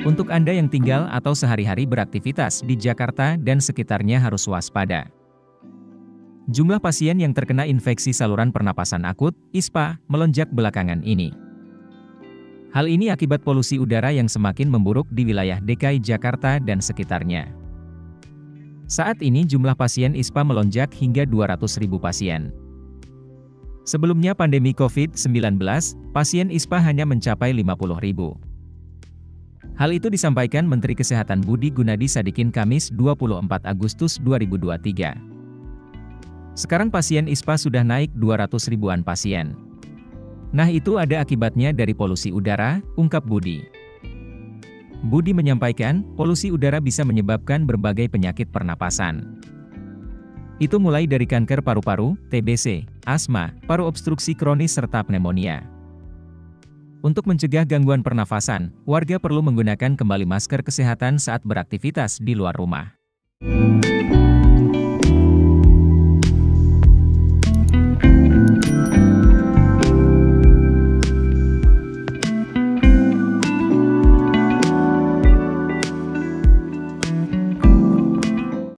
Untuk Anda yang tinggal atau sehari-hari beraktivitas di Jakarta dan sekitarnya harus waspada. Jumlah pasien yang terkena infeksi saluran pernapasan akut, ISPA, melonjak belakangan ini. Hal ini akibat polusi udara yang semakin memburuk di wilayah DKI Jakarta dan sekitarnya. Saat ini jumlah pasien ISPA melonjak hingga 200.000 pasien. Sebelumnya pandemi COVID-19, pasien ISPA hanya mencapai 50.000. Hal itu disampaikan Menteri Kesehatan Budi Gunadi Sadikin Kamis 24 Agustus 2023. Sekarang pasien ISPA sudah naik 200 ribuan pasien. Nah itu ada akibatnya dari polusi udara, ungkap Budi. Budi menyampaikan, polusi udara bisa menyebabkan berbagai penyakit pernapasan. Itu mulai dari kanker paru-paru, TBC, asma, paru obstruksi kronis serta pneumonia. Untuk mencegah gangguan pernafasan, warga perlu menggunakan kembali masker kesehatan saat beraktivitas di luar rumah.